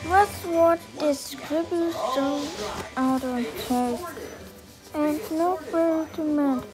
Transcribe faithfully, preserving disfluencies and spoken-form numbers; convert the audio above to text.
Let's watch this scribble show out of taste and no better to mend.